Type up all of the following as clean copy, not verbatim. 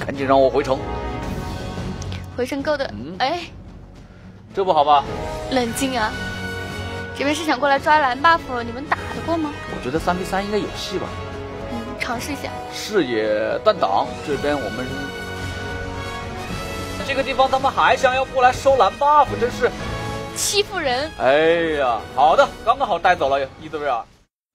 赶紧让我回城。 回城够的。哎， 这不好吧？ 冷静啊！这边是想过来抓蓝 buff， 你们打得过吗？ 我觉得3v3应该有戏吧。 尝试一下。 视野断档，这边我们这个地方他们还想要过来收蓝 buff， 真是欺负人。 哎呀，好的，刚刚好带走了伊泽维尔。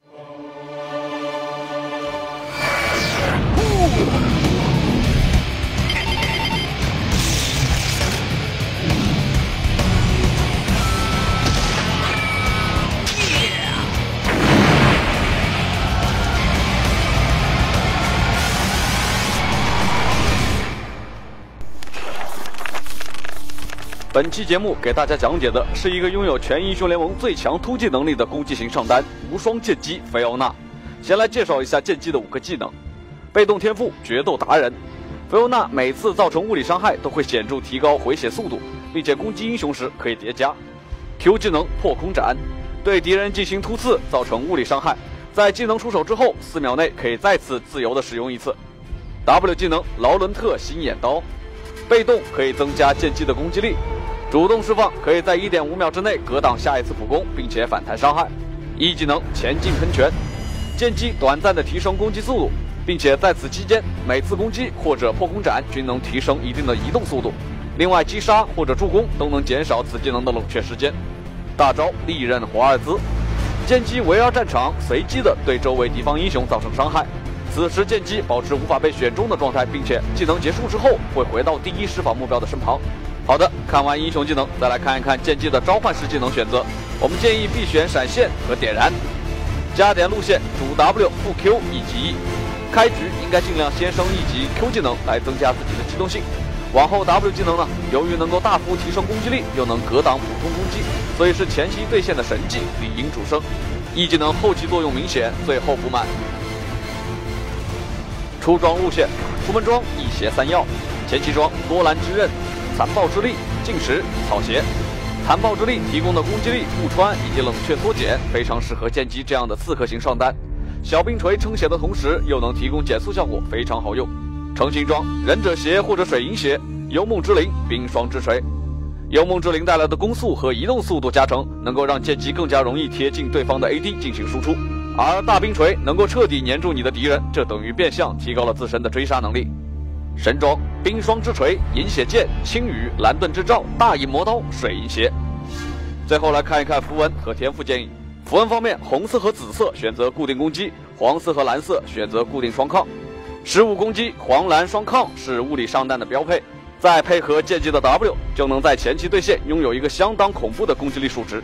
本期节目给大家讲解的是一个拥有全英雄联盟最强突击能力的攻击型上单无双剑姬菲欧娜。先来介绍一下剑姬的5个技能。被动天赋决斗达人，菲欧娜每次造成物理伤害都会显著提高回血速度，并且攻击英雄时可以叠加。Q 技能破空斩，对敌人进行突刺造成物理伤害，在技能出手之后4秒内可以再次自由的使用一次。W 技能劳伦特星眼刀，被动可以增加剑姬的攻击力，主动释放可以在 1.5 秒之内格挡下一次普攻，并且反弹伤害。E 技能前进喷泉，剑姬短暂的提升攻击速度，并且在此期间每次攻击或者破空斩均能提升一定的移动速度，另外击杀或者助攻都能减少此技能的冷却时间。大招利刃华尔兹，剑姬围绕战场随机的对周围敌方英雄造成伤害，此时剑姬保持无法被选中的状态，并且技能结束之后会回到第一施法目标的身旁。好的，看完英雄技能，再来看一看剑姬的召唤师技能选择。我们建议必选闪现和点燃。加点路线主 W 副 Q 1级 E， 开局应该尽量先升1级 Q 技能来增加自己的机动性。往后 W 技能呢，由于能够大幅提升攻击力，又能格挡普通攻击，所以是前期对线的神技，理应主升。E 技能后期作用明显，最后补满。出装路线，出门装1鞋3药，前期装多兰之刃、残暴之力、净石、草鞋。残暴之力提供的攻击力、不穿以及冷却缩减，非常适合剑姬这样的刺客型上单。小冰锤撑血的同时，又能提供减速效果，非常好用。成型装忍者鞋或者水银鞋，幽梦之灵、冰霜之锤。幽梦之灵带来的攻速和移动速度加成，能够让剑姬更加容易贴近对方的 AD 进行输出。而大冰锤能够彻底粘住你的敌人，这等于变相提高了自身的追杀能力。神装冰霜之锤、银血剑、青羽、蓝盾之杖、大银魔刀、水银鞋。最后来看一看符文和天赋建议。符文方面，红色和紫色选择固定攻击，黄色和蓝色选择固定双抗。15攻击黄蓝双抗是物理上单的标配，再配合剑姬的 W， 就能在前期对线拥有一个相当恐怖的攻击力数值。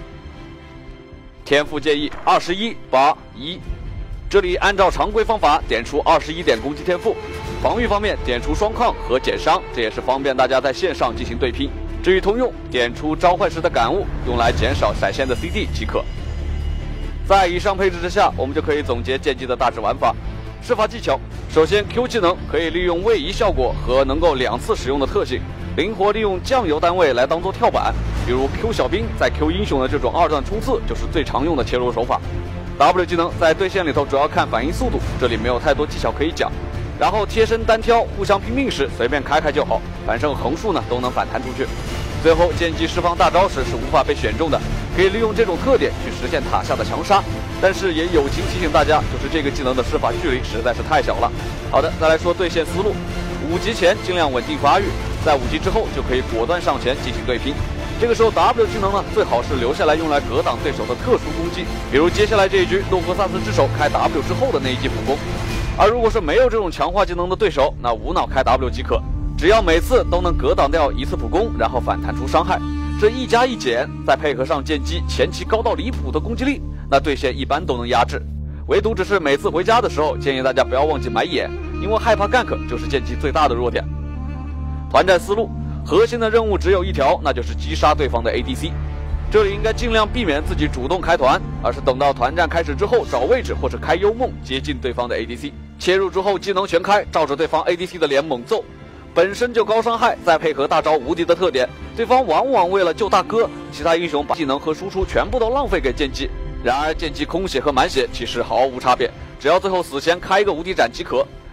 天赋建议21、8、1。这里按照常规方法点出21点攻击天赋，防御方面点出双抗和减伤，这也是方便大家在线上进行对拼。至于通用，点出召唤师的感悟，用来减少闪现的 CD 即可。在以上配置之下，我们就可以总结剑姬的大致玩法。施法技巧，首先 Q 技能可以利用位移效果和能够2次使用的特性，灵活利用酱油单位来当做跳板，比如 Q 小兵在 Q 英雄的这种2段冲刺就是最常用的切入手法。W 技能在对线里头主要看反应速度，这里没有太多技巧可以讲。然后贴身单挑互相拼命时随便开就好，反正横竖呢都能反弹出去。最后剑姬释放大招时是无法被选中的，可以利用这种特点去实现塔下的强杀，但是也友情提醒大家，就是这个技能的施法距离实在是太小了。好的，再来说对线思路，5级前尽量稳定发育，在5级之后就可以果断上前进行对拼。这个时候 W 技能呢，最好是留下来用来格挡对手的特殊攻击，比如接下来这一局洛格萨斯之手开 W 之后的那一记普攻。而如果是没有这种强化技能的对手，那无脑开 W 即可，只要每次都能格挡掉1次普攻，然后反弹出伤害，这1加1减，再配合上剑姬前期高到离谱的攻击力，那对线一般都能压制。唯独只是每次回家的时候，建议大家不要忘记买眼，因为害怕 gank 就是剑姬最大的弱点。团战思路，核心的任务只有一条，那就是击杀对方的 ADC。这里应该尽量避免自己主动开团，而是等到团战开始之后找位置或是开幽梦接近对方的 ADC， 切入之后技能全开，照着对方 ADC 的脸猛揍，本身就高伤害，再配合大招无敌的特点，对方往往为了救大哥，其他英雄把技能和输出全部都浪费给剑姬。然而剑姬空血和满血其实毫无差别，只要最后死前开一个无敌斩即可。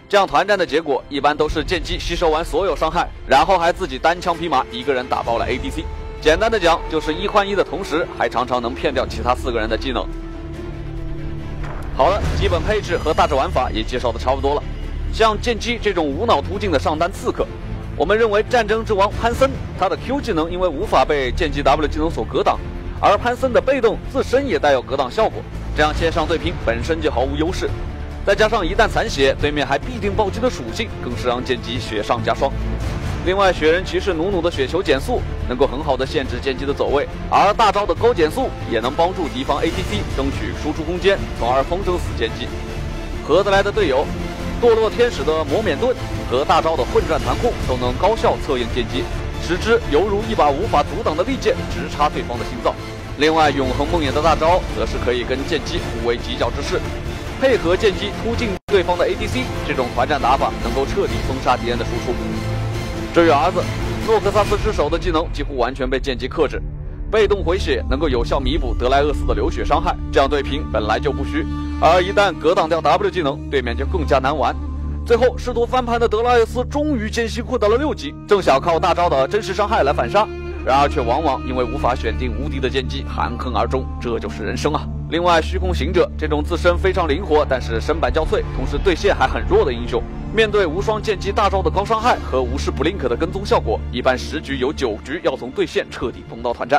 这样团战的结果一般都是剑姬吸收完所有伤害，然后还自己单枪匹马一个人打爆了 ADC。简单的讲，就是1换1的同时，还常常能骗掉其他4个人的技能。好了，基本配置和大致玩法也介绍的差不多了。像剑姬这种无脑途径的上单刺客，我们认为战争之王潘森，他的 Q 技能因为无法被剑姬 W 技能所格挡，而潘森的被动自身也带有格挡效果，这样线上对拼本身就毫无优势。再加上一旦残血，对面还必定暴击的属性，更是让剑姬雪上加霜。另外，雪人骑士努努的雪球减速能够很好的限制剑姬的走位，而大招的高减速也能帮助敌方 ADC 争取输出空间，从而风筝死剑姬。合得来的队友，堕落天使的魔免盾和大招的混战团控都能高效策应剑姬，使之犹如一把无法阻挡的利剑，直插对方的心脏。另外，永恒梦魇的大招则是可以跟剑姬互为犄角之势。配合剑姬突进对方的 ADC， 这种团战打法能够彻底封杀敌人的输出。至于儿子诺克萨斯之手的技能几乎完全被剑姬克制，被动回血能够有效弥补德莱厄斯的流血伤害，这样对拼本来就不虚，而一旦格挡掉 W 技能，对面就更加难玩。最后试图翻盘的德莱厄斯终于艰辛困到了6级，正想靠大招的真实伤害来反杀，然而却往往因为无法选定无敌的剑姬含恨而终，这就是人生啊！另外，虚空行者这种自身非常灵活，但是身板较脆，同时对线还很弱的英雄，面对无双剑姬大招的高伤害和无视 Blink 的跟踪效果，一般10局有9局要从对线彻底崩到团战。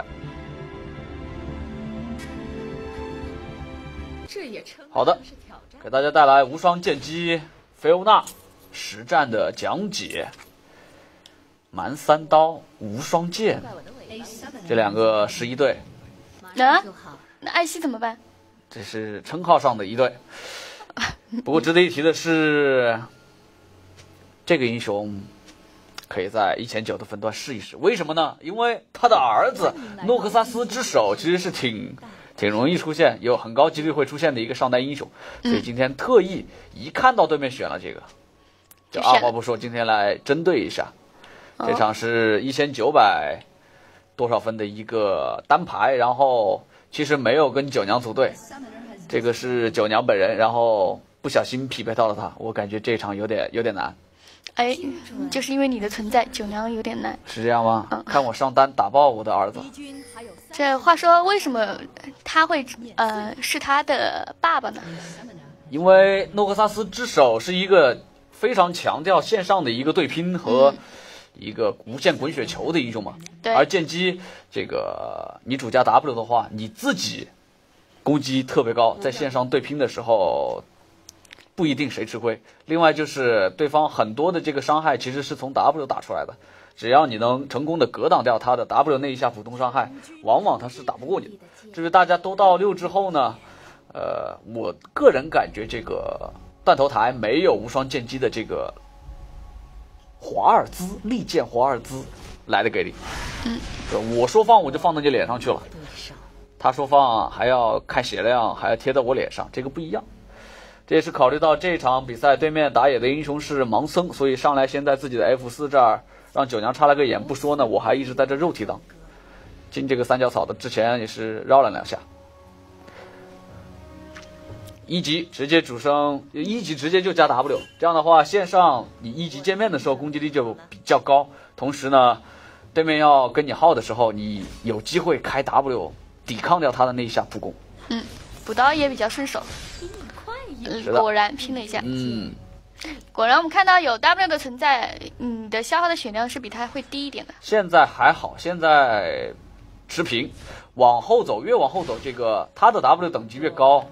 好的，给大家带来无双剑姬菲欧娜实战的讲解。蛮三刀、无双剑，这2个是一队。 那艾希怎么办？ 这是称号上的一队。不过值得一提的是，这个英雄可以在1900的分段试一试。为什么呢？因为他的儿子诺克萨斯之手其实是挺容易出现，有很高几率会出现的一个上单英雄。所以今天特意一看到对面选了这个，就二话不说，今天来针对一下。这场是1900多少分的一个单排，然后其实没有跟九娘组队，这个是九娘本人，然后不小心匹配到了他，我感觉这场有点难。 哎，就是因为你的存在，九娘有点难。 是这样吗？看我上单打爆我的儿子。 这话说，为什么他会是他的爸爸呢？ 因为诺克萨斯之手是一个非常强调线上的一个对拼和一个无限滚雪球的英雄嘛。 对。 而剑姬这个你主加 W 的话，你自己攻击特别高，在线上对拼的时候不一定谁吃亏。另外就是对方很多的这个伤害其实是从 W 打出来的，只要你能成功的格挡掉他的 W 那一下普通伤害，往往他是打不过你的。至于大家都到6之后呢，我个人感觉这个断头台没有无双剑姬的这个华尔兹利剑华尔兹来的给力。我说放我就放到你脸上去了，他说放还要看血量，还要贴在我脸上，这个不一样。这也是考虑到这场比赛对面打野的英雄是盲僧，所以上来先在自己的 F4 这儿让九娘插了个眼不说呢，我还一直在这肉体当。进这个三角草的之前也是绕了2下。1级直接主升，1级直接就加 W， 这样的话线上你1级见面的时候攻击力就比较高，同时呢对面要跟你耗的时候，你有机会开 W 抵抗掉他的那一下普攻。 补刀也比较顺手。果然拼了一下。果然我们看到有 W 的存在，你的消耗的血量是比他会低一点的。 现在还好，现在持平，往后走越往后走，这个他的 W 等级越高，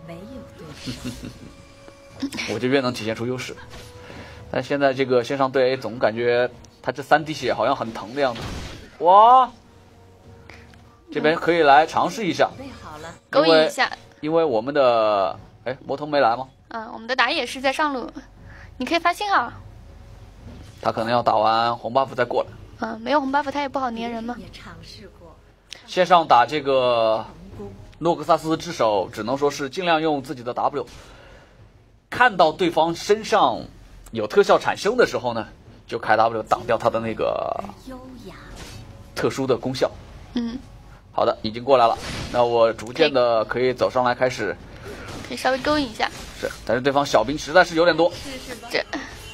我就越能体现出优势。但现在这个线上对 A 总感觉他这3滴血好像很疼的样子。哇，这边可以来尝试一下， 勾引一下， 因为我们的魔童没来吗？ 我们的打野是在上路，你可以发信号。 他可能要打完红 buff 再过来。 没有红 buff 他也不好粘人嘛。 线上打这个诺克萨斯之手，只能说是尽量用自己的 W。看到对方身上有特效产生的时候呢，就开 W 挡掉他的那个特殊的功效。好的，已经过来了，那我逐渐的可以走上来开始。 可以稍微勾引一下。 是，但是对方小兵实在是有点多。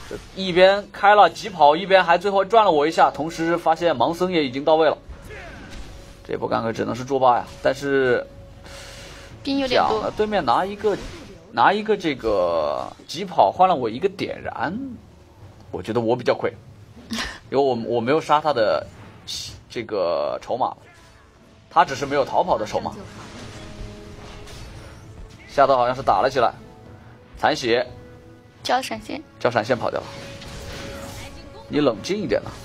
一边开了疾跑，一边还最后转了我一下，同时发现盲僧也已经到位了。这波gank只能是捉8呀，但是兵有点多。 对面拿一个这个疾跑换了我一个点燃，我觉得我比较亏，因为我没有杀他的这个筹码，他只是没有逃跑的筹码。下刀好像是打了起来，残血， 交闪现跑掉了。你冷静一点呐，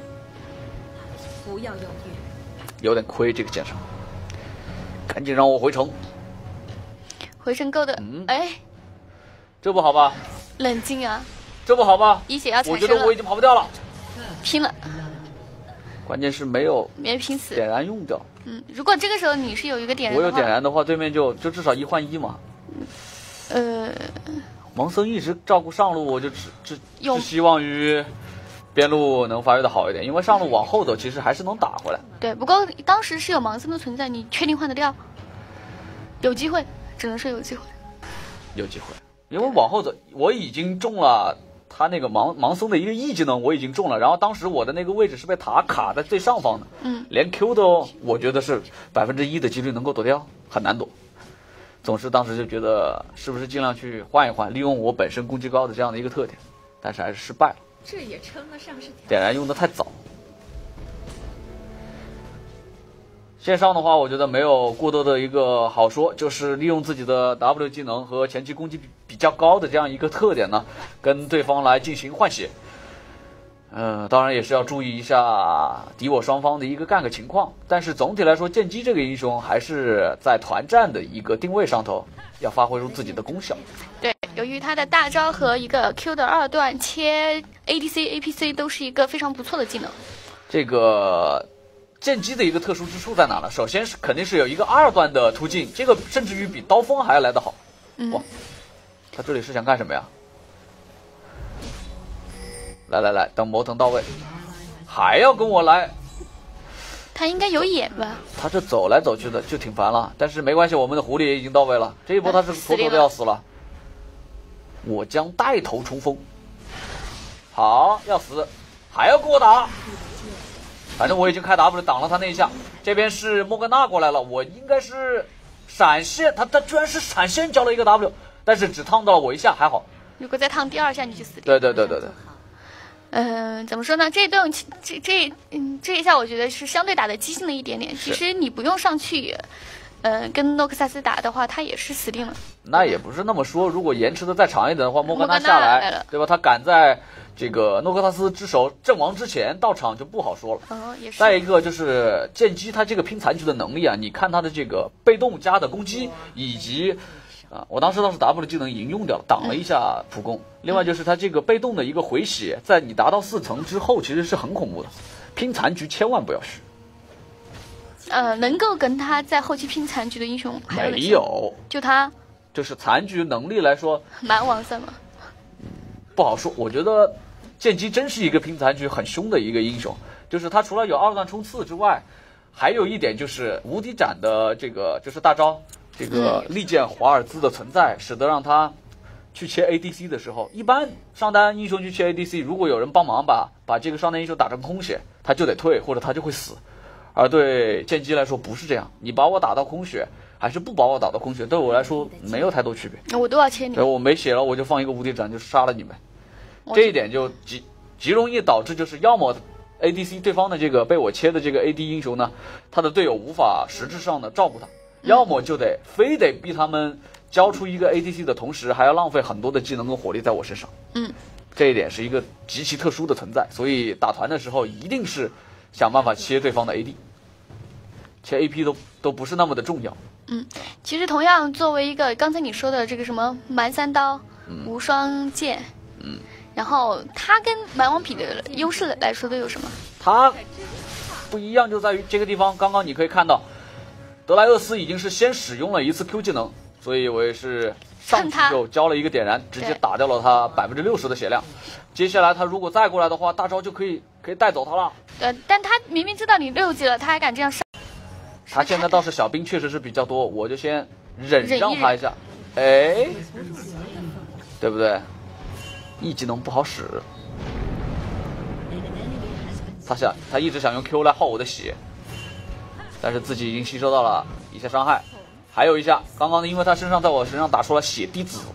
不要犹豫。 有点亏这个剑圣，赶紧让我回城。 回城够的，哎， 这不好吧？ 冷静啊！ 这不好吧？ 一血要我觉得我已经跑不掉了， 拼了。 关键是没拼死， 点燃用掉。 如果这个时候你是有一个点燃， 我有点燃的话，对面就至少1换1嘛。盲僧一直照顾上路，我就只希望于边路能发挥的好一点，因为上路往后走其实还是能打回来。 对，不过当时是有盲僧的存在，你确定换得掉？有机会，只能说有机会。 有机会，因为往后走，我已经中了他那个盲僧的一个 E 技能，我已经中了。然后当时我的那个位置是被塔卡在最上方的，连 Q 都我觉得是1%的几率能够躲掉，很难躲。总之当时就觉得是不是尽量去换一换，利用我本身攻击高的这样的一个特点，但是还是失败了。 这也称得上是点燃用的太早。线上的话，我觉得没有过多的一个好说，就是利用自己的 W 技能和前期攻击比较高的这样一个特点呢，跟对方来进行换血。当然也是要注意一下敌我双方的一个gank情况，但是总体来说，剑姬这个英雄还是在团战的一个定位上头要发挥出自己的功效。 对，由于他的大招和一个 Q 的2段切 ADC、APC 都是一个非常不错的技能。 这个剑姬的一个特殊之处在哪呢？首先是肯定是有一个2段的突进，这个甚至于比刀锋还要来得好。哇，他这里是想干什么呀？来，等魔腾到位，还要跟我来？ 他应该有眼吧？ 他这走来走去的就挺烦了，但是没关系，我们的狐狸也已经到位了。这一波他是妥妥的要死了。我将带头冲锋，好，要死，还要跟我打。反正我已经开 W 挡了他那一下。这边是莫甘娜过来了，我应该是闪现，他居然是闪现交了一个 W， 但是只烫到了我一下，还好。 如果再烫第2下，你就死掉。 对。 怎么说呢？这一下，我觉得是相对打的激进了一点点。其实你不用上去，跟诺克萨斯打的话，他也是死定了。 那也不是那么说，如果延迟的再长一点的话，莫甘娜下来，对吧？他赶在这个诺克萨斯之手阵亡之前到场就不好说了。 也是。 再一个就是剑姬他这个拼残局的能力啊，你看他的这个被动加的攻击以及。我当时倒是 W 技能已经用掉了，挡了一下普攻。另外就是他这个被动的一个回血，在你达到4层之后，其实是很恐怖的。拼残局千万不要虚。 能够跟他在后期拼残局的英雄还有没有？ 就他， 就是残局能力来说， 蛮王三嘛。 不好说。我觉得剑姬真是一个拼残局很凶的一个英雄，就是他除了有2段冲刺之外，还有一点就是无敌斩的这个就是大招。这个利剑华尔兹的存在，使得让他去切 ADC 的时候，一般上单英雄去切 ADC， 如果有人帮忙把这个上单英雄打成空血，他就得退或者他就会死。而对剑姬来说不是这样，你把我打到空血，还是不把我打到空血，对我来说没有太多区别。 我都要切你。 对，我没血了，我就放一个无敌斩就杀了你们。这一点就极容易导致就是要么 ADC 对方的这个被我切的这个 AD 英雄呢，他的队友无法实质上的照顾他。要么就非得逼他们交出一个 ADC 的同时，还要浪费很多的技能跟火力在我身上。这一点是一个极其特殊的存在，所以打团的时候一定是想办法切对方的 AD， 切 AP 都不是那么的重要。 其实同样作为一个刚才你说的这个什么蛮三刀、无双剑，然后他跟蛮王比的优势来说都有什么？ 他不一样就在于这个地方，刚刚你可以看到。德莱厄斯已经是先使用了一次 Q 技能，所以我也是上去就交了一个点燃，直接打掉了他60%的血量。接下来他如果再过来的话，大招就可以带走他了。 但他明明知道你6级了，他还敢这样上。 他现在倒是小兵确实是比较多，我就先忍让他一下。哎，对不对？ E 技能不好使，他一直想用 Q 来耗我的血，但是自己已经吸收到了一些伤害，还有一下，刚刚因为他身上在我身上打出了血滴子，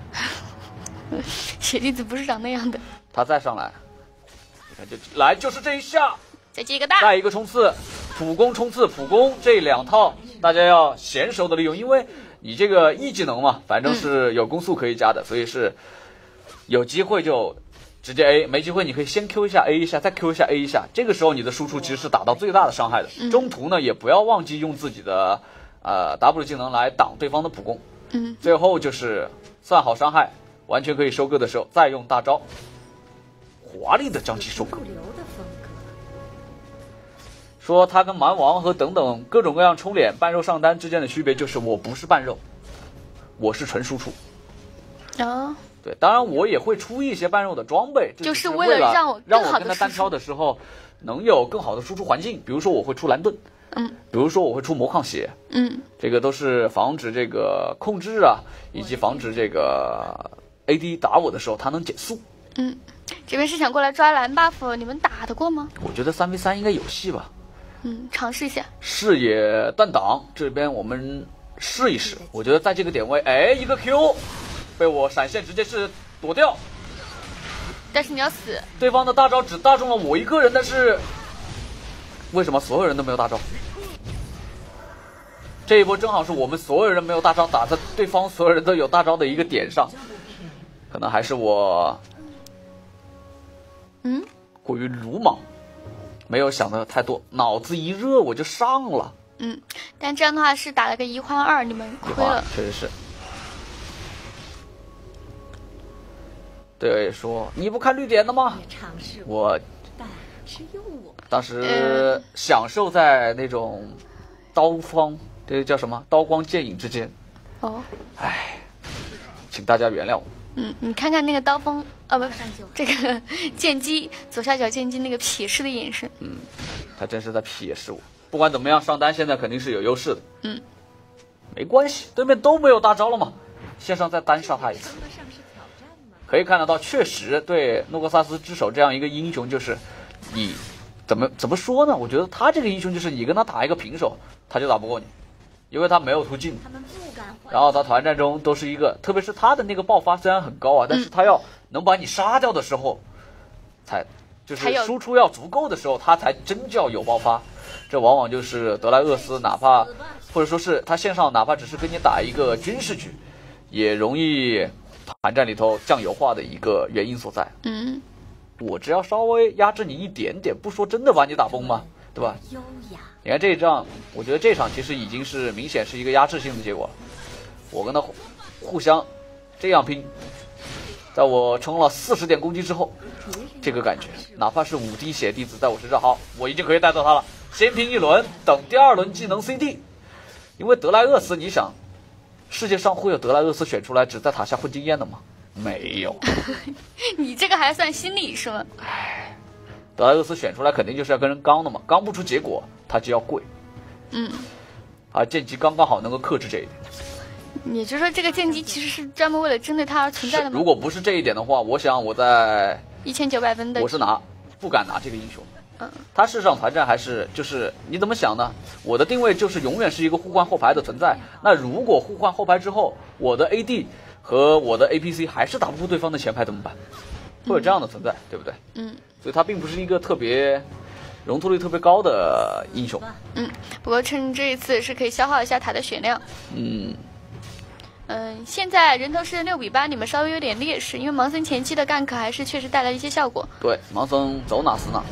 血滴子不是长那样的。 他再上来，你看就是这一下， 再接一个大， 再一个冲刺，普攻冲刺普攻这两套大家要娴熟的利用，因为你这个 E 技能嘛，反正是有攻速可以加的，所以是有机会就直接 A， 没机会你可以先 Q 一下 A 一下，再 Q 一下 A 一下，这个时候你的输出其实是打到最大的伤害的。中途呢也不要忘记用自己的W 技能来挡对方的普攻。最后就是算好伤害，完全可以收割的时候再用大招，华丽的将其收割。说他跟蛮王和等等各种各样冲脸半肉上单之间的区别就是我不是半肉，我是纯输出。对，当然我也会出一些半肉的装备， 就是为了让我跟他单挑的时候能有更好的输出环境。比如说我会出蓝盾，比如说我会出魔抗血，这个都是防止这个控制啊，以及防止这个 AD 打我的时候它能减速。 这边是想过来抓蓝 buff， 你们打得过吗？ 我觉得3v3应该有戏吧。 尝试一下。 视野断挡，这边我们试一试。我觉得在这个点位，一个 Q 被我闪现直接是躲掉， 但是你要死。 对方的大招只打中了我一个人，但是为什么所有人都没有大招？这一波正好是我们所有人没有大招打在对方所有人都有大招的一个点上，可能还是我过于鲁莽，没有想的太多，脑子一热我就上了。 但这样的话是打了个1换2，你们亏了。 确实是。对，说你不看绿点的吗？我当时享受在那种刀锋，这叫什么？刀光剑影之间。请大家原谅我。 你看看那个刀锋，不，这个剑姬左下角剑姬那个瞥视的眼神。 他真是在瞥视我。不管怎么样，上单现在肯定是有优势的。没关系，对面都没有大招了嘛，线上再单杀他一次。可以看得到，确实对诺克萨斯之手这样一个英雄，就是你怎么说呢？我觉得他这个英雄就是你跟他打一个平手，他就打不过你，因为他没有途径。然后他团战中都是一个，特别是他的那个爆发虽然很高啊，但是他要能把你杀掉的时候，才就是输出要足够的时候，他才真叫有爆发。这往往就是德莱厄斯，哪怕或者说是他线上哪怕只是跟你打一个军事局，也容易团战里头酱油化的一个原因所在。我只要稍微压制你一点点，不说真的把你打崩吗？对吧？你看这一仗，我觉得这场其实已经是明显是一个压制性的结果了。我跟他互相这样拼，在我冲了40点攻击之后，这个感觉，哪怕是5滴血滴子在我身上，好，我已经可以带走他了。先拼一轮，等第2轮技能 CD。因为德莱厄斯，你想，世界上会有德莱厄斯选出来只在塔下混经验的吗？没有。 你这个还算心理是吗？ 德莱厄斯选出来肯定就是要跟人刚的嘛，刚不出结果他就要跪。剑姬刚刚好能够克制这一点。 也就是说，这个剑姬其实是专门为了针对他而存在的吗？ 如果不是这一点的话，我想我在 1900分的， 我是不敢拿这个英雄。他事实上团战还是就是你怎么想呢？我的定位就是永远是一个互换后排的存在。那如果互换后排之后，我的 AD 和我的 APC 还是打不过对方的前排怎么办？会有这样的存在，对不对？所以他并不是一个特别容错率特别高的英雄。 不过趁这一次是可以消耗一下塔的血量。现在人头是6比8，你们稍微有点劣势，因为盲僧前期的gank还是确实带来一些效果。 对，盲僧走哪死哪。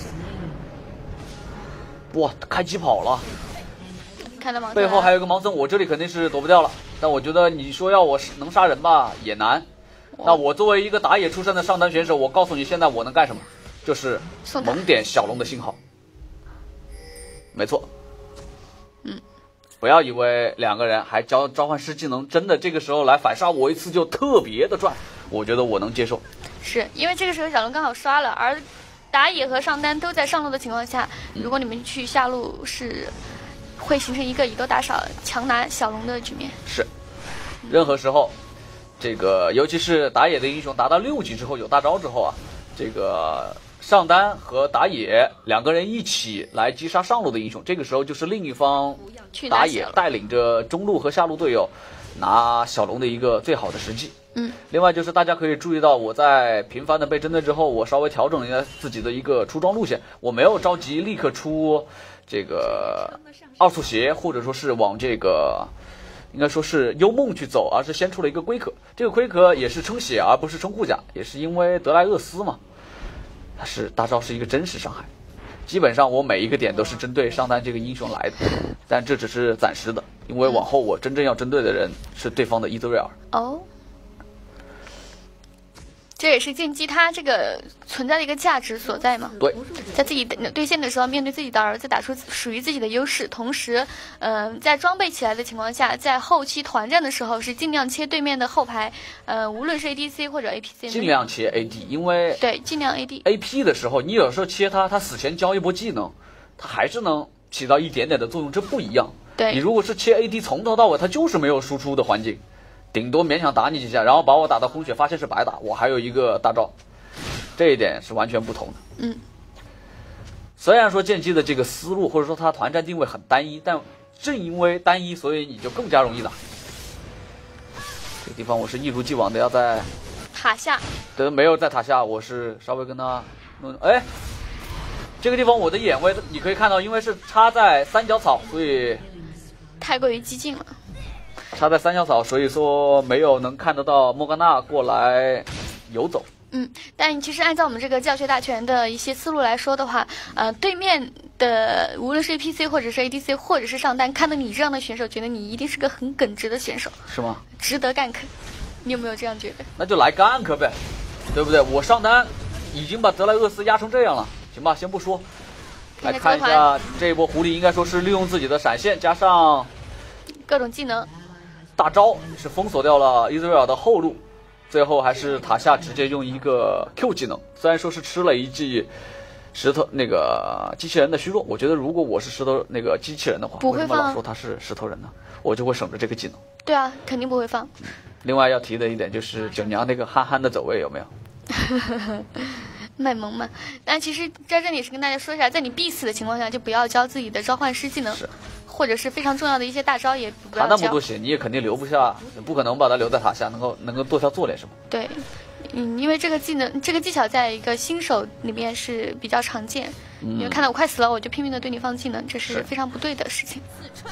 哇，开机跑了， 看到盲僧背后还有一个盲僧，我这里肯定是躲不掉了。但我觉得你说要我能杀人吧，也难。那我作为一个打野出身的上单选手，我告诉你，现在我能干什么？就是猛点小龙的信号。没错。不要以为2个人还召唤师技能，真的这个时候来反杀我一次就特别的赚，我觉得我能接受。 是因为这个时候小龙刚好刷了，而打野和上单都在上路的情况下，如果你们去下路是会形成一个以多打少强拿小龙的局面。 是，任何时候这个尤其是打野的英雄达到6级之后有大招之后啊，这个上单和打野2个人一起来击杀上路的英雄，这个时候就是另一方打野带领着中路和下路队友拿小龙的一个最好的时机。另外就是大家可以注意到，我在频繁的被针对之后，我稍微调整了一下自己的一个出装路线，我没有着急立刻出这个奥速鞋，或者说是往这个应该说是幽梦去走，而是先出了一个龟壳。这个龟壳也是撑血而不是撑护甲，也是因为德莱厄斯嘛，它是大招是一个真实伤害。基本上我每一个点都是针对上单这个英雄来的，但这只是暂时的，因为往后我真正要针对的人是对方的伊泽瑞尔。 哦，这也是剑姬他这个存在的一个价值所在嘛。 对， 在自己对线的时候，面对自己的儿子，打出属于自己的优势，同时，在装备起来的情况下，在后期团战的时候是尽量切对面的后排，无论是 ADC 或者 APC， 尽量切 AD， 因为对尽量 AD AP 的时候，你有时候切他死前交一波技能，他还是能起到一点点的作用，这不一样。 对， 你如果是切 AD， 从头到尾他就是没有输出的环境。顶多勉强打你几下，然后把我打到空血，发现是白打，我还有一个大招，这一点是完全不同的。虽然说剑姬的这个思路或者说他团战定位很单一，但正因为单一，所以你就更加容易打。这个地方我是一如既往的要在塔下， 对，没有在塔下，我是稍微跟他弄，哎，这个地方我的眼位你可以看到，因为是插在三角草，所以太过于激进了。 插在三角草，所以说没有能看得到莫甘娜过来游走。 但其实按照我们这个教学大全的一些思路来说的话，对面的无论是 APC 或者是 ADC 或者是上单，看到你这样的选手，觉得你一定是个很耿直的选手， 是吗？ 值得干 k， 你有没有这样觉得？ 那就来干 k 呗，对不对？我上单已经把德莱厄斯压成这样了，行吧，先不说，来看一下这一波狐狸，应该说是利用自己的闪现加上各种技能。 大招是封锁掉了伊泽瑞尔的后路，最后还是塔下直接用一个 Q 技能，虽然说是吃了一记石头那个机器人的虚弱，我觉得如果我是石头那个机器人的话， 不会放， 为什么老说他是石头人呢？我就会省着这个技能。 对啊，肯定不会放。 另外要提的一点就是九娘那个憨憨的走位有没有？ 卖萌嘛。但其实在这里是跟大家说一下，在你必死的情况下，就不要教自己的召唤师技能。或者是非常重要的一些大招也不要教。 他那么多血，你也肯定留不下，不可能把他留在塔下，能够多条做点什么。 对，因为这个技能、这个技巧在一个新手里面是比较常见。因为看到我快死了，我就拼命的对你放技能，这是非常不对的事情。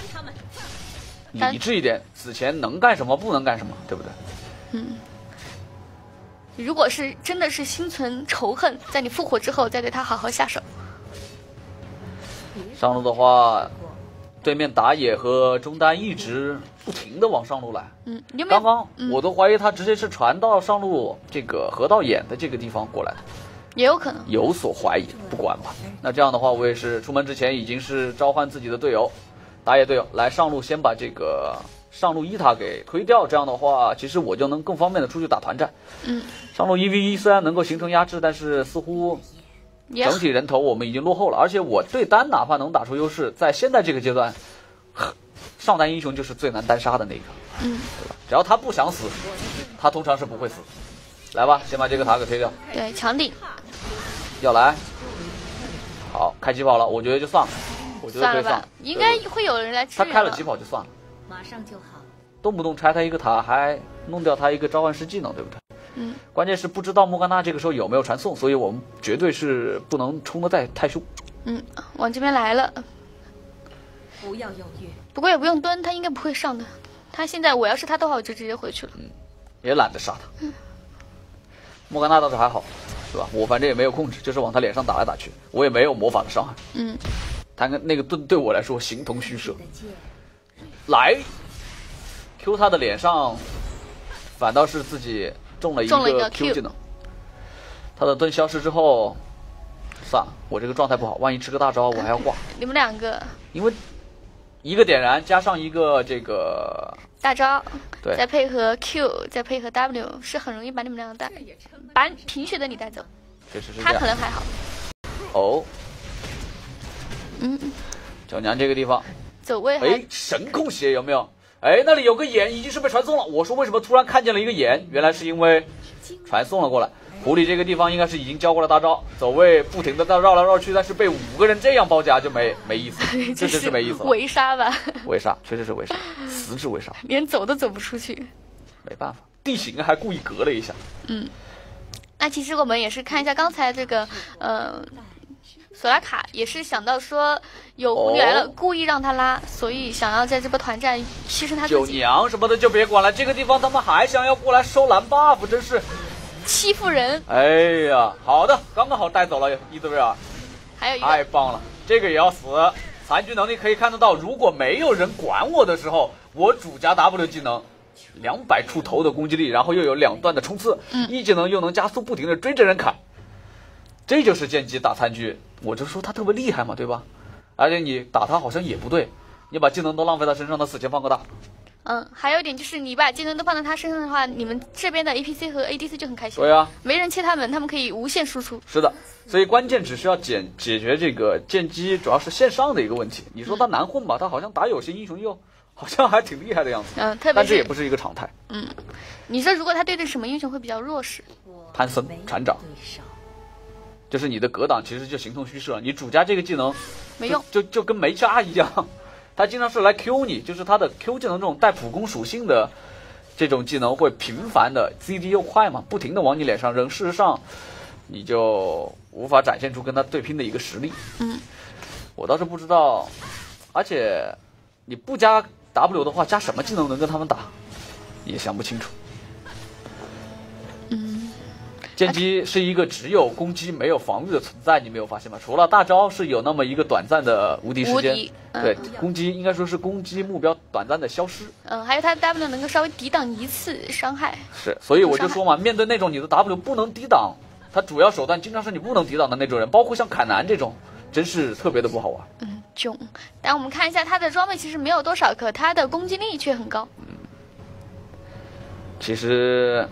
理智一点，死前能干什么，不能干什么，对不对？ 如果是真的是心存仇恨，在你复活之后再对他好好下手。 上路的话。对面打野和中单一直不停的往上路来，刚刚我都怀疑他直接是传到上路这个河道眼的这个地方过来的， 也有可能， 有所怀疑，不管吧。那这样的话，我也是出门之前已经是召唤自己的队友，打野队友来上路，先把这个上路一塔给推掉，这样的话，其实我就能更方便的出去打团战。上路1v1虽然能够形成压制，但是似乎。整体人头我们已经落后了，而且我对单哪怕能打出优势，在现在这个阶段，上单英雄就是最难单杀的那个，对吧？只要他不想死，他通常是不会死。来吧，先把这个塔给推掉。 对，强顶要来，好，开疾跑了，我觉得就算了，我觉得可以算了， 应该会有人来支援。 他开了疾跑就算了， 马上就好。 动不动拆他一个塔，还弄掉他一个召唤师技能，对不对？关键是不知道莫甘娜这个时候有没有传送，所以我们绝对是不能冲得太凶。 往这边来了， 不要犹豫。 不过也不用蹲，他应该不会上的。他现在我要是他的话，我就直接回去了。 也懒得杀他。莫甘娜倒是还好，是吧？我反正也没有控制，就是往他脸上打来打去，我也没有魔法的伤害。他跟那个盾对我来说形同虚设。来 ，Q 他的脸上，反倒是自己。中了一个 Q 技能，他的盾消失之后，算了，我这个状态不好，万一吃个大招我还要挂。 你们两个， 因为一个点燃加上一个这个大招， 对， 再配合 Q， 再配合 W， 是很容易把你们两个带，把贫血的你带走。 确实是这他样。 可能还好。 哦，九娘这个地方走位， 哎，神控血有没有？ 哎，那里有个眼已经是被传送了。我说为什么突然看见了一个眼？原来是因为传送了过来。狐狸这个地方应该是已经交过了大招，走位不停的在绕来绕去，但是被5个人这样包夹就没意思，确实是没意思了。 围杀吧， 围杀确实是围杀，实质围杀， 连走都走不出去。 没办法，地形还故意隔了一下。 那其实我们也是看一下刚才这个，索拉卡也是想到说有狐狸来了，故意让他拉，所以想要在这波团战牺牲他自己。 九娘什么的就别管了，这个地方他们还想要过来收蓝 buff， 真是欺负人。 哎呀，好的，刚刚好带走了伊兹维尔， 还有一个太棒了，这个也要死。残局能力可以看得到，如果没有人管我的时候，我主加 W 技能200出头的攻击力，然后又有2段的冲刺，E 技能又能加速，不停的追着人砍，这就是剑姬打残局。我就说他特别厉害嘛，对吧？而且你打他好像也不对，你把技能都浪费他身上，他死前放个大。 还有一点就是你把技能都放在他身上的话，你们这边的 APC 和 ADC 就很开心。 对啊， 没人切他们，他们可以无限输出。 是的，所以关键只是要解决这个剑姬主要是线上的一个问题。你说他难混吧，他好像打有些英雄又好像还挺厉害的样子。 特别是但这也不是一个常态。 你说如果他对阵什么英雄会比较弱势？ 潘森、船长，就是你的格挡其实就形同虚设，你主加这个技能没用， 就跟没加一样。他经常是来 Q 你，就是他的 Q 技能这种带普攻属性的这种技能会频繁的 CD 又快嘛，不停的往你脸上扔，事实上你就无法展现出跟他对拼的一个实力。我倒是不知道，而且你不加 W 的话，加什么技能能跟他们打，也想不清楚。剑姬是一个只有攻击没有防御的存在，你没有发现吗？除了大招是有那么一个短暂的无敌时间，对，攻击应该说是攻击目标短暂的消失。 还有他的 W 能够稍微抵挡1次伤害。 是，所以我就说嘛，面对那种你的 W 不能抵挡，他主要手段经常是你不能抵挡的那种人，包括像凯南这种，真是特别的不好玩。 囧。但我们看一下他的装备其实没有多少，可他的攻击力却很高。 其实。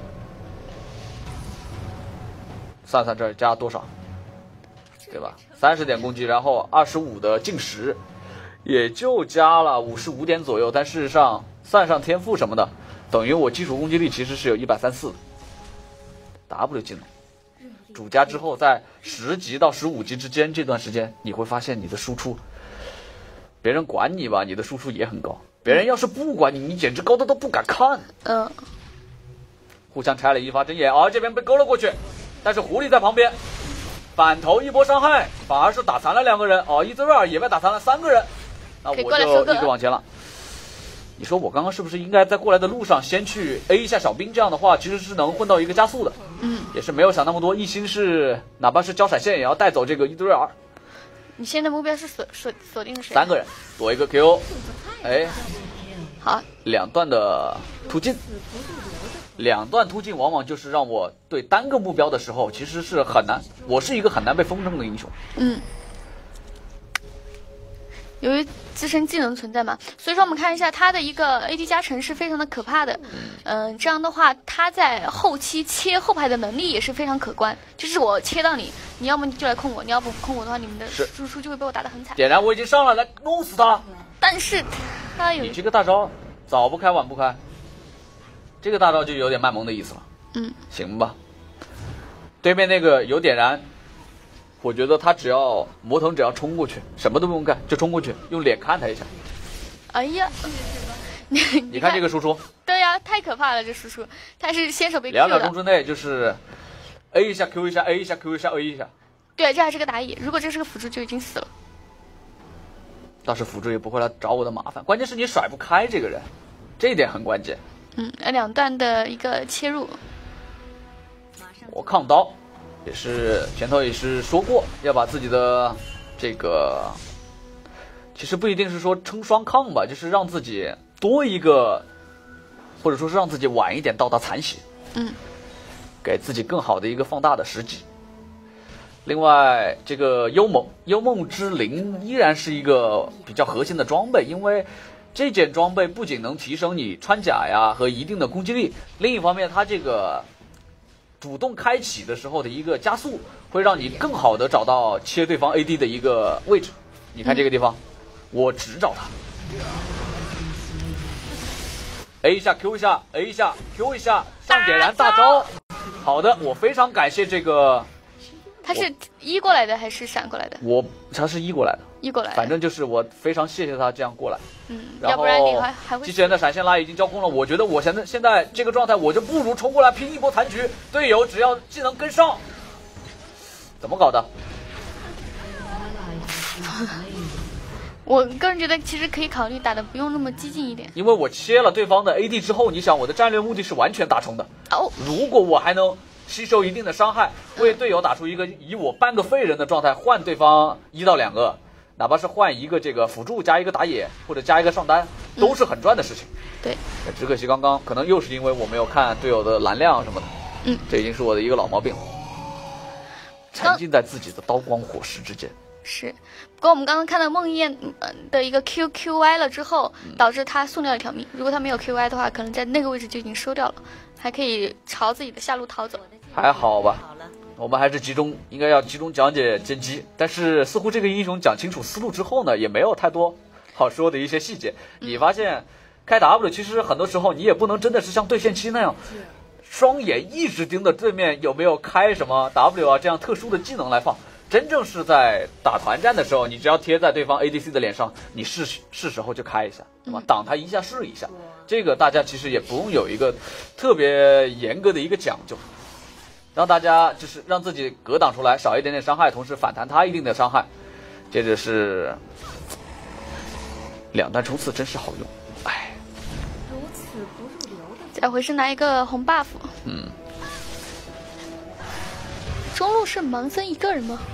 算这加多少，对吧？30点攻击，然后25的进食，也就加了55点左右。但事实上，算上天赋什么的，等于我基础攻击力其实是有134。W 技能主加之后，在10级到15级之间这段时间，你会发现你的输出，别人管你吧，你的输出也很高；别人要是不管你，你简直高的都不敢看。互相拆了一发针眼，这边被勾了过去。但是狐狸在旁边反投一波伤害，反而是打残了2个人。伊兹瑞尔也被打残了3个人，那我就一直往前了。你说我刚刚是不是应该在过来的路上先去 A 一下小兵？这样的话其实是能混到一个加速的。也是没有想那么多，一心是哪怕是交闪现也要带走这个伊兹瑞尔。 你现在目标是锁定谁 ？3个人躲一个 Q。 好 ，2段的突进。2段突进往往就是让我对单个目标的时候其实是很难，我是一个很难被风筝的英雄。 由于自身技能存在嘛，所以说我们看一下他的一个 AD 加成是非常的可怕的。这样的话他在后期切后排的能力也是非常可观，就是我切到你，你要么你就来控我，你要不控我的话，你们的输出就会被我打得很惨。 点燃我已经上了，来弄死他。 但是他有你这个大招早不开晚不开，这个大招就有点卖萌的意思了。行吧。对面那个有点燃，我觉得他只要魔童只要冲过去，什么都不用干，就冲过去，用脸看他一下。 哎呀， 你看这个输出。 对呀，太可怕了，这输出，他是先手被 Q 2秒钟之内就是 A 一下 Q 一下 A 一下 Q 一下 A 一下。 对，这还是个打野，如果这是个辅助就已经死了。 倒是辅助也不会来找我的麻烦，关键是你甩不开这个人，这一点很关键。 2段的一个切入， 我抗刀也是前头也是说过，要把自己的这个，其实不一定是说撑双抗吧，就是让自己多一个，或者说是让自己晚一点到达残血，给自己更好的一个放大的时机。另外，这个幽梦之灵依然是一个比较核心的装备，因为这件装备不仅能提升你穿甲呀和一定的攻击力，另一方面它这个主动开启的时候的一个加速，会让你更好的找到切对方 AD 的一个位置。你看这个地方，我只找他， ，A 一下 Q 一下 ，A 一下 Q 一下，上点燃大招。好的，我非常感谢这个。 他是一过来的还是闪过来的？ 他是一过来的。 一过来的。 反正就是我非常谢谢他这样过来。 要不然你还会。 机器人的闪现拉已经交空了，我觉得我现在这个状态，我就不如冲过来拼一波残局。队友只要技能跟上，怎么搞的？ 我个人觉得其实可以考虑打的不用那么激进一点， 因为我切了对方的 AD 之后，你想我的战略目的是完全达成的。如果我还能吸收一定的伤害，为队友打出一个以我半个废人的状态换对方1到2个，哪怕是换一个这个辅助加一个打野或者加一个上单，都是很赚的事情。 对， 只可惜刚刚可能又是因为我没有看队友的蓝量什么的，这已经是我的一个老毛病了，沉浸在自己的刀光火石之间。 是，不过我们刚刚看到梦魇的一个 QQY 了之后，导致他送掉一条命。如果他没有 QY 的话，可能在那个位置就已经收掉了，还可以朝自己的下路逃走。 还好吧，我们还是应该要集中讲解甄姬。但是似乎这个英雄讲清楚思路之后呢，也没有太多好说的一些细节。你发现开 W 其实很多时候你也不能真的是像对线期那样，双眼一直盯着对面有没有开什么 W 啊这样特殊的技能来放。真正是在打团战的时候，你只要贴在对方 ADC 的脸上，你是时候就开一下，对吧？挡他一下是一下，这个大家其实也不用有一个特别严格的一个讲究，让大家就是让自己格挡出来，少一点点伤害，同时反弹他一定的伤害。接着是2段冲刺，真是好用，哎。 如此不入流的。 再回身拿一个红 buff。中路是盲僧一个人吗？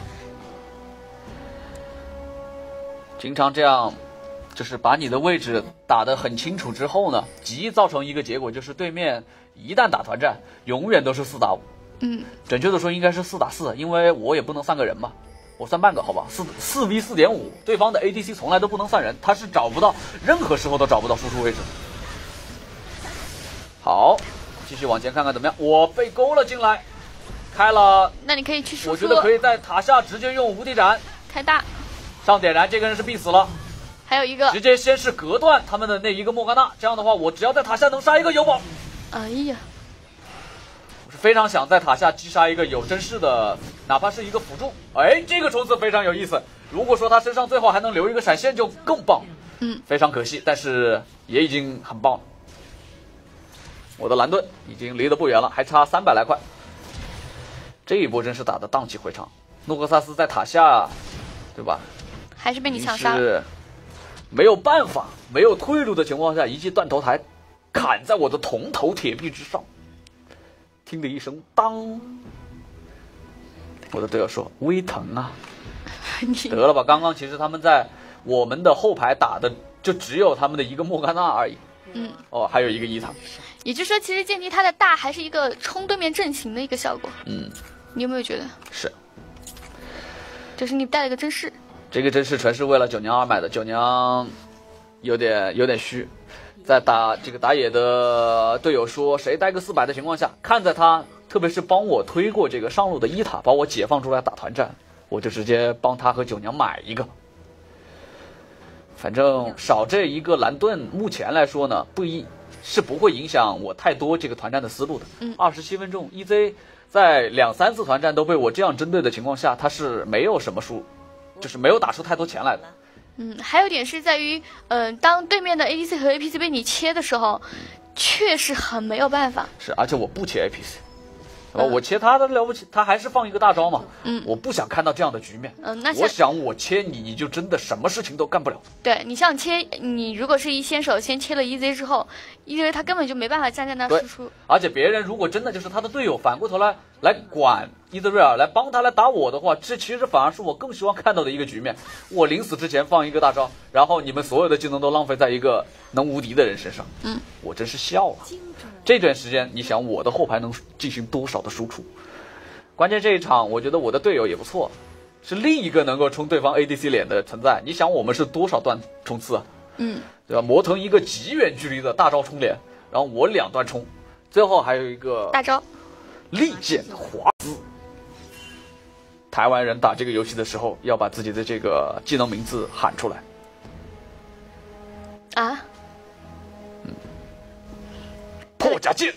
经常这样，就是把你的位置打得很清楚之后呢，极易造成一个结果，就是对面一旦打团战，永远都是4打5。准确的说应该是4打4，因为我也不能算个人嘛，我算半个好吧，4v4.5，对方的 ADC 从来都不能算人，他是找不到，任何时候都找不到输出位置。好，继续往前看看怎么样，我被勾了进来。开了， 那你可以去输出。 我觉得可以在塔下直接用无敌斩开大， 上点燃，这个人是必死了。 还有一个， 直接先是隔断他们的那一个莫甘娜，这样的话，我只要在塔下能杀一个有宝。 哎呀， 我是非常想在塔下击杀一个有真视的，哪怕是一个辅助。哎，这个冲刺非常有意思。如果说他身上最后还能留一个闪现，就更棒。非常可惜，但是也已经很棒了。我的蓝盾已经离得不远了，还差300来块。这一波真是打得荡气回肠，诺克萨斯在塔下，对吧？ 还是被你抢杀了。 是没有办法，没有退路的情况下，一记断头台砍在我的铜头铁壁之上，听的一声当，我的队友说微疼啊，得了吧！刚刚其实他们在我们的后排打的就只有他们的一个莫甘娜而已。还有一个伊塔。 也就是说，其实剑姬它的大还是一个冲对面阵型的一个效果。你有没有觉得？ 是。 就是你带了个真视。 这个真视纯是为了九娘而买的，九娘有点虚，在打野的队友说谁带个400的情况下，看在他特别是帮我推过这个上路的伊塔，把我解放出来打团战，我就直接帮他和九娘买一个。反正少这一个蓝盾，目前来说呢，不会影响我太多这个团战的思路的。27分钟 ，EZ 在2-3次团战都被我这样针对的情况下，他是没有什么输，就是没有打出太多钱来的。 还有一点是在于，当对面的 ADC 和 APC 被你切的时候，确实很没有办法。 是，而且我不切 APC。我切他的了不起，他还是放一个大招嘛。我不想看到这样的局面。我想我切你，你就真的什么事情都干不了。 对，你像你如果是一先手先切了 EZ 之后，EZ 他根本就没办法站在那输出。 而且别人如果真的就是他的队友反过头来管伊泽瑞尔，来帮他来打我的话，这其实反而是我更希望看到的一个局面。我临死之前放一个大招，然后你们所有的技能都浪费在一个能无敌的人身上。我真是笑了。这段时间，你想我的后排能进行多少的输出？关键这一场，我觉得我的队友也不错，是另一个能够冲对方 ADC 脸的存在。你想我们是多少段冲刺啊？对吧？磨腾一个极远距离的大招冲脸，然后我2段冲，最后还有一个大招利剑华兹。台湾人打这个游戏的时候，要把自己的这个技能名字喊出来。 破甲剑。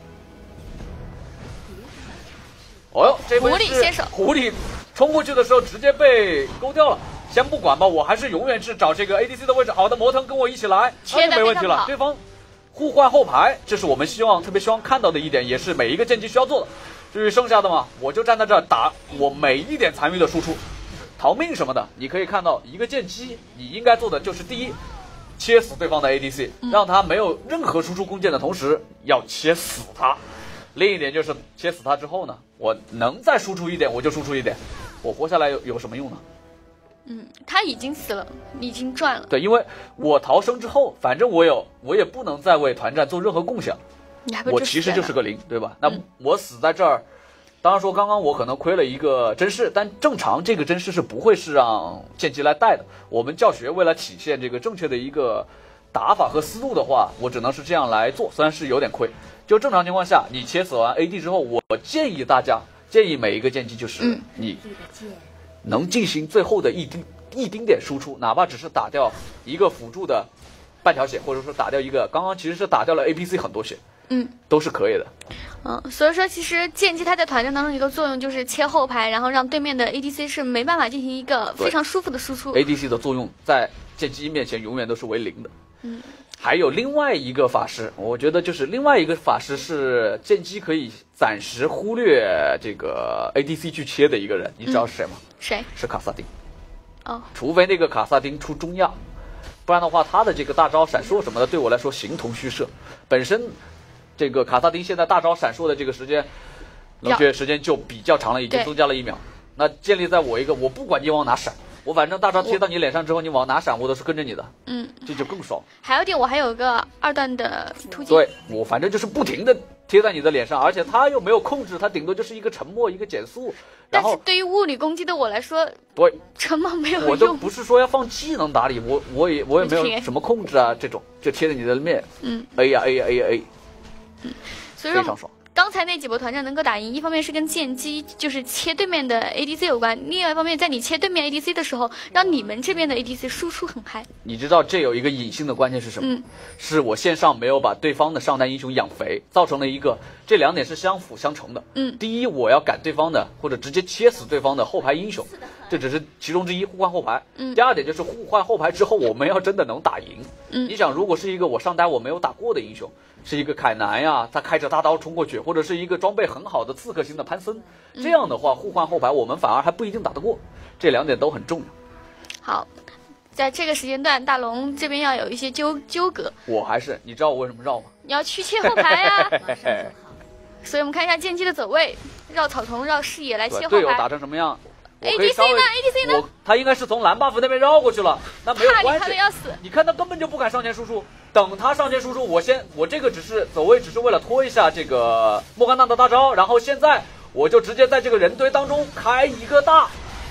哦哟，这回是狐狸先手， 狐狸冲过去的时候直接被勾掉了。先不管吧，我还是永远是找这个 ADC 的位置。好的，魔腾跟我一起来，那就没问题了。对方互换后排，这是我们特别希望看到的一点，也是每一个剑姬需要做的。至于剩下的嘛，我就站在这儿打我每一点残余的输出，逃命什么的。你可以看到，一个剑姬你应该做的就是第一，切死对方的 ADC，让他没有任何输出弓箭的同时，要切死他。另一点就是切死他之后呢，我能再输出一点我就输出一点，我活下来有什么用呢？ 他已经死了，你已经赚了。 对，因为我逃生之后，反正我也不能再为团战做任何贡献，我其实就是个零，对吧？那我死在这儿，当然说刚刚我可能亏了一个真视，但正常这个真视是不会是让剑姬来带的。我们教学为了体现这个正确的一个打法和思路的话，我只能是这样来做，虽然是有点亏。就正常情况下，你切死完 AD 之后，我建议每一个剑姬就是你能进行最后的一丁点输出，哪怕只是打掉一个辅助的半条血，或者说打掉一个刚刚其实是打掉了 APC 很多血，都是可以的。 所以说其实剑姬它在团战当中一个作用就是切后排，然后让对面的 ADC 是没办法进行一个非常舒服的输出。 ADC 的作用在剑姬面前永远都是为零的。还有另外一个法师，我觉得就是另外一个法师是剑姬可以暂时忽略这个 ADC 去切的一个人，你知道是谁吗？ 谁？ 是卡萨丁。除除非那个卡萨丁出中亚，不然的话他的这个大招闪烁什么的对我来说形同虚设。本身这个卡萨丁现在大招闪烁的这个时间冷却时间就比较长了，已经增加了1秒。那建立在我不管你往哪闪，我反正大招贴到你脸上之后，你往哪闪我都是跟着你的，这就更爽。 还有一点，我还有个2段的突击， 对，我反正就是不停的贴在你的脸上，而且他又没有控制，他顶多就是一个沉默一个减速。然后但是对于物理攻击的我来说， 对， 沉默没有用。 我都不是说要放技能打理，我也没有什么控制啊，这种就贴着你的面，A 呀 A 呀 A 呀 A， 所以说非常爽。 刚才那几波团战能够打赢，一方面是跟剑姬就是切对面的 ADC 有关，另外一方面在你切对面 ADC 的时候，让你们这边的 ADC 输出很嗨。 你知道这有一个隐性的关键是什么？是我线上没有把对方的上单英雄养肥，造成了一个这2点是相辅相成的。第一，我要赶对方的或者直接切死对方的后排英雄，这只是其中之一，互换后排。第二点就是互换后排之后，我们要真的能打赢。你想，如果是一个我上单我没有打过的英雄，是一个凯南呀，他开着大刀冲过去，或者是一个装备很好的刺客型的潘森，这样的话互换后排我们反而还不一定打得过，这2点都很重要。 好，在这个时间段，大龙这边要有一些纠葛。 你知道我为什么绕吗？ 你要去切后排呀。所以我们看一下剑姬的走位，绕草丛绕视野来切后排。 队友打成什么样 ？ADC 呢？ADC 呢？ 他应该是从蓝 buff 那边绕过去了，那没有关系。 怕的要死。 你看他根本就不敢上前输出，等他上前输出，我这个只是走位，只是为了拖一下这个莫甘娜的大招，然后现在我就直接在这个人堆当中开一个大。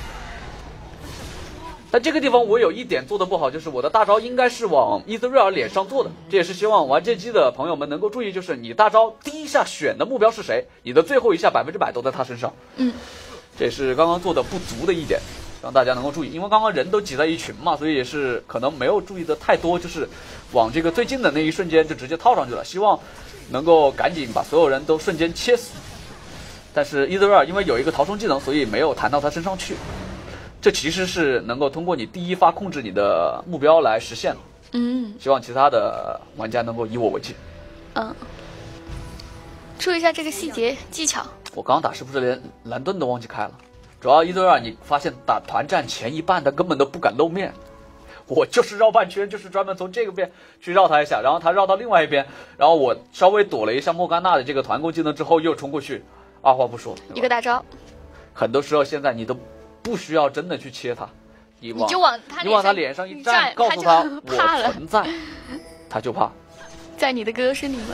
但这个地方我有一点做的不好，就是我的大招应该是往伊泽瑞尔脸上做的，这也是希望玩剑姬的朋友们能够注意，就是你大招第一下选的目标是谁，你的最后一下100%都在他身上。这是刚刚做的不足的一点，让大家能够注意，因为刚刚人都挤在一群嘛，所以也是可能没有注意的太多，就是往这个最近的那一瞬间就直接套上去了，希望能够赶紧把所有人都瞬间切死。但是伊泽瑞尔因为有一个逃生技能，所以没有弹到他身上去，这其实是能够通过你第一发控制你的目标来实现的。希望其他的玩家能够以我为戒。 注意一下这个细节技巧。 我刚打是不是连蓝盾都忘记开了？主要伊泽瑞尔你发现打团战前一半他根本都不敢露面，我就是绕半圈，就是专门从这个边去绕他一下，然后他绕到另外一边，然后我稍微躲了一下莫甘娜的这个团攻技能之后又冲过去，二话不说一个大招。 很多时候现在你都不需要真的去切他，你就往他脸上一站，告诉他我存在，他就怕。 在你的歌声里面。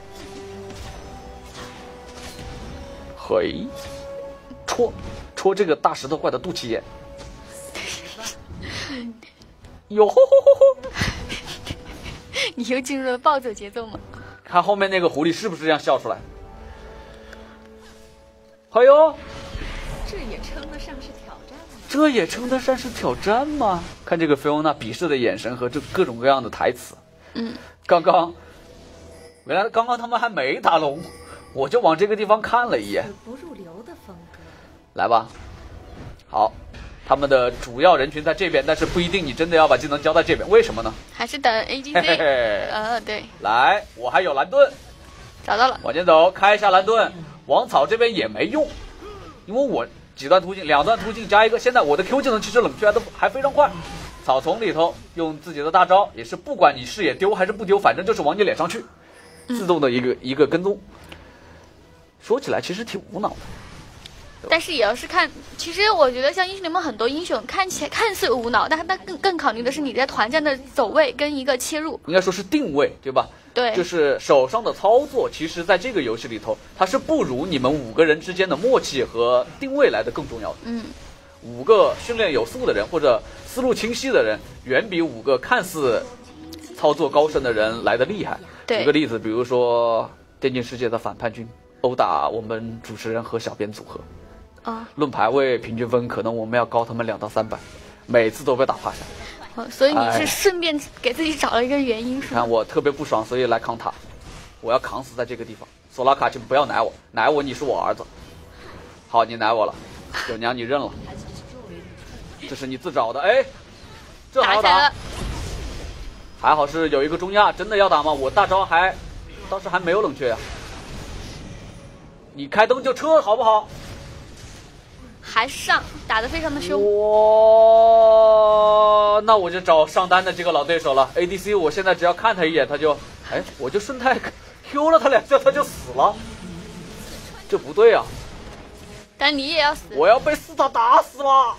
嘿，戳这个大石头怪的肚脐眼。哟吼吼吼吼！ 你又进入了暴走节奏吗？ 看后面那个狐狸是不是这样笑出来？哎呦， 这也称得上是挑战吗？ 这也称得上是挑战吗？看这个菲欧娜鄙视的眼神和这各种各样的台词。刚刚原来刚刚他们还没打龙，我就往这个地方看了一眼。 不入流的风格。 来吧，好，他们的主要人群在这边，但是不一定你真的要把技能交在这边，为什么呢？ 还是等 ADC。 嘿嘿对。 来，我还有蓝盾， 找到了。 往前走，开一下蓝盾。王草这边也没用，因为我几段途径，2段途径加一个，现在我的 Q 技能其实冷却还非常快。草丛里头用自己的大招，也是不管你视野丢还是不丢，反正就是往你脸上去，自动的一个跟踪。说起来其实挺无脑的。 但是也要是看，其实我觉得像英雄联盟很多英雄看似无脑，但他更考虑的是你在团战的走位跟一个切入， 应该说是定位，对吧？ 对， 就是手上的操作，其实在这个游戏里头，它是不如你们5个人之间的默契和定位来的更重要的。5个训练有素的人或者思路清晰的人，远比5个看似操作高深的人来的厉害。举个例子，比如说电竞世界的反叛军殴打我们主持人和小编组合。论排位平均分可能我们要高他们200到300，每次都被打趴下。 所以你是顺便给自己找了一个原因，是吗？ 看我特别不爽，所以来扛塔，我要扛死在这个地方。索拉卡请不要奶我，奶我你是我儿子。好，你奶我了，九娘你认了，这是你自找的。哎，这还要打？还好是有一个中亚，真的要打吗？我大招当时还没有冷却呀。你开灯就撤好不好？ 还是上，打得非常的凶。 那我就找上单的这个老对手了。ADC 我现在只要看他一眼，他就，我就顺带 Q 了他2下，他就死了。这不对啊！ 但你也要死。 我要被4塔打死了。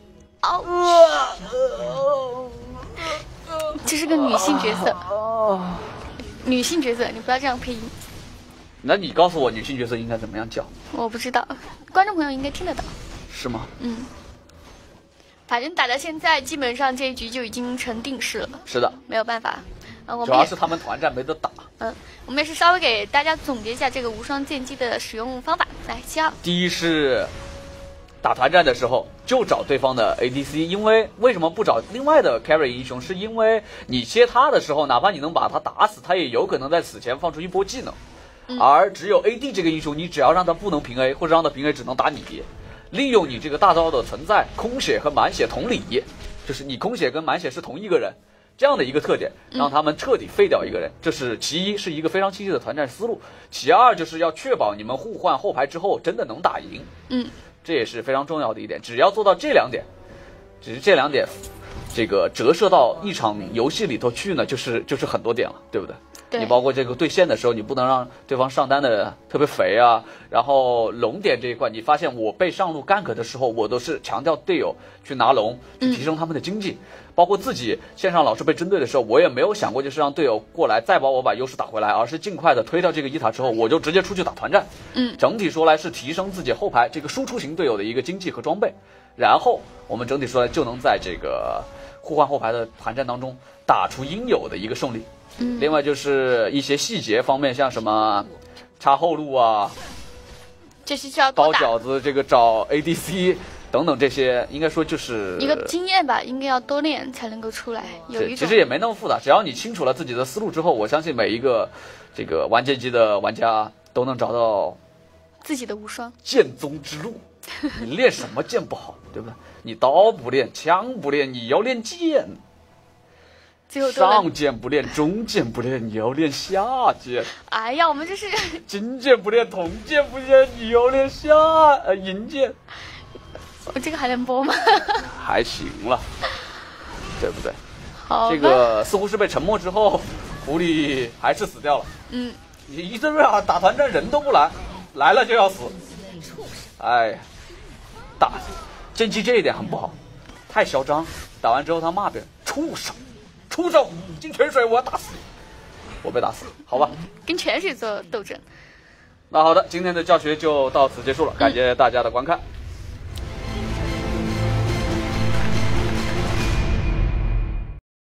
这是个女性角色。女性角色，你不要这样配音。 那你告诉我，女性角色应该怎么样叫？ 我不知道，观众朋友应该听得到。 是吗？ 反正打到现在，基本上这一局就已经成定势了。 是的， 没有办法。 主要是他们团战没得打。 我们也是稍微给大家总结一下这个无双剑姬的使用方法。来，7号。 第一是打团战的时候就找对方的 ADC， 因为为什么不找另外的 carry 英雄？是因为你切他的时候，哪怕你能把他打死，他也有可能在此前放出一波技能。而只有 AD 这个英雄，你只要让他不能平 A， 或者让他平 A 只能打你，利用你这个大招的存在，空血和满血同理，就是你空血跟满血是同一个人，这样的一个特点，让他们彻底废掉一个人。这是其一，是一个非常清晰的团战思路。其二，就是要确保你们互换后排之后真的能打赢。这也是非常重要的一点。只要做到这2点，只是这2点，这个折射到一场游戏里头去呢，就是很多点了，对不对？你包括这个对线的时候，你不能让对方上单的特别肥啊。然后龙点这一块，你发现我被上路gank的时候，我都是强调队友去拿龙，去提升他们的经济。包括自己线上老是被针对的时候，我也没有想过就是让队友过来再帮我把优势打回来，而是尽快的推掉这个1塔之后，我就直接出去打团战。整体说来是提升自己后排这个输出型队友的一个经济和装备，然后我们整体说来就能在这个互换后排的团战当中打出应有的一个胜利。另外就是一些细节方面，像什么插后路啊， 这是需要包饺子，这个找 ADC 等等，这些应该说就是一个经验吧，应该要多练才能够出来。 其实也没那么复杂，只要你清楚了自己的思路之后，我相信每一个这个玩剑姬的玩家都能找到自己的无双剑宗之路。你练什么剑不好，对不对？你刀不练，枪不练，你要练剑。上剑不练，中剑不练，你要练下剑。 哎呀，我们这是金剑不练，铜剑不练，你要练银剑。 我这个还能播吗？ 还行了，对不对？ 好， 这个似乎是被沉默之后，狐狸还是死掉了。你一直打团战人都不来，来了就要死。哎，打剑姬这一点很不好，太嚣张。打完之后他骂别人畜生。出手进泉水，我要打死你！我被打死，好吧？ 跟泉水做斗争。 那好的，今天的教学就到此结束了，感谢大家的观看。